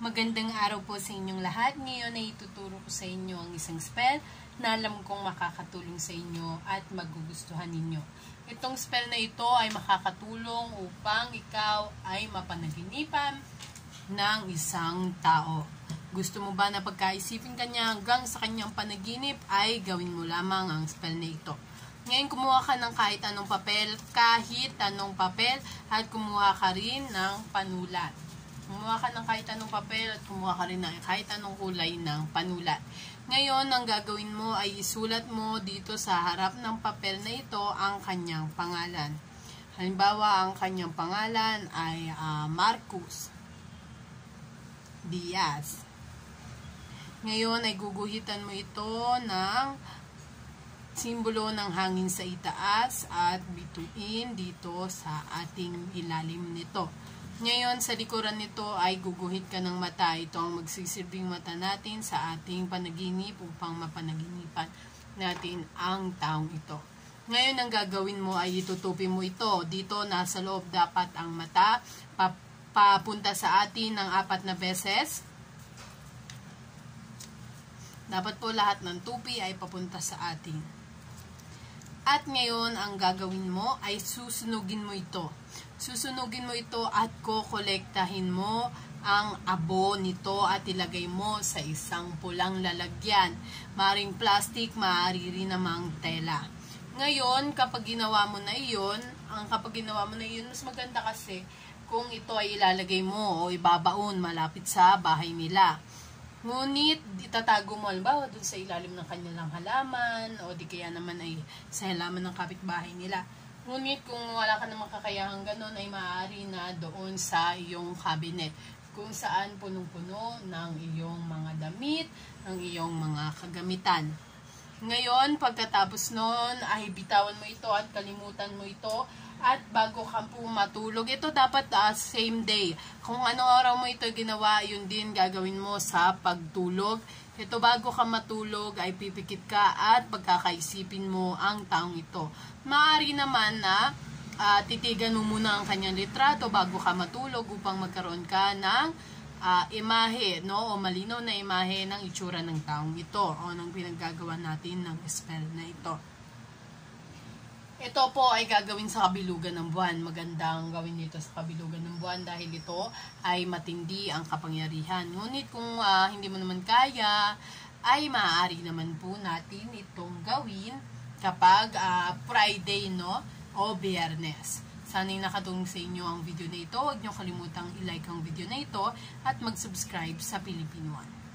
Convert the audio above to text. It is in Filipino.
Magandang araw po sa inyong lahat. Ngayon ay ituturo ko sa inyo ang isang spell na alam kong makakatulong sa inyo at magugustuhan ninyo. Itong spell na ito ay makakatulong upang ikaw ay mapanaginipan ng isang tao. Gusto mo ba na pagkaisipin kanya hanggang sa kanyang panaginip ay gawin mo lamang ang spell na ito. Ngayon kumuha ka ng kahit anong papel at kumuha ka rin ng panulat. Kumuha ka ng kahit anong papel at kumuha ka rin ng kahit anong kulay ng panulat. Ngayon, ang gagawin mo ay isulat mo dito sa harap ng papel na ito ang kanyang pangalan. Halimbawa, ang kanyang pangalan ay Marcus Diaz. Ngayon ay guguhitan mo ito ng simbolo ng hangin sa itaas at bituin dito sa ating ilalim nito. Ngayon, sa likuran nito ay guguhit ka ng mata. Ito ang magsisilbing mata natin sa ating panaginip upang mapanaginipan natin ang taong ito. Ngayon, ang gagawin mo ay itutupin mo ito. Dito, nasa loob dapat ang mata. Papunta sa atin ng 4 na beses. Dapat po lahat ng tupi ay papunta sa atin. At ngayon, ang gagawin mo ay susunugin mo ito. Susunugin mo ito at kokolektahin mo ang abo nito at ilagay mo sa isang pulang lalagyan. Maaring plastic, maaari rin namang tela. Ngayon, kapag ginawa mo na iyon, mas maganda kasi kung ito ay ilalagay mo o ibabaon malapit sa bahay nila. Ngunit, itatago mo, halimbawa, dun sa ilalim ng kanilang halaman, o di kaya naman ay sa halaman ng kapitbahay nila. Ngunit, kung wala ka namang kakayahang ganon, ay maaari na doon sa iyong cabinet, kung saan punong-puno ng iyong mga damit, ng iyong mga kagamitan. Ngayon, pagkatapos nun, ay bitawan mo ito at kalimutan mo ito. At bago ka po matulog, ito dapat same day. Kung anong araw mo ito ginawa, yun din gagawin mo sa pagtulog. Ito bago ka matulog ay pipikit ka at pagkakaisipin mo ang taong ito. Maaari naman na titigan mo muna ang kanyang litrato bago ka matulog upang magkaroon ka ng imahe, no? O malinaw na imahe ng itsura ng taong ito o ng pinaggagawa natin ng spell na ito. Ito po ay gagawin sa kabilugan ng buwan. Magandang gawin dito sa kabilugan ng buwan dahil ito ay matindi ang kapangyarihan. Ngunit kung hindi mo naman kaya, ay maaari naman po natin itong gawin kapag Friday, no? O Biyernes. Sana'y nakatulong sa inyo ang video na ito. Huwag niyo kalimutang i-like ang video na ito at mag-subscribe sa Philippine One.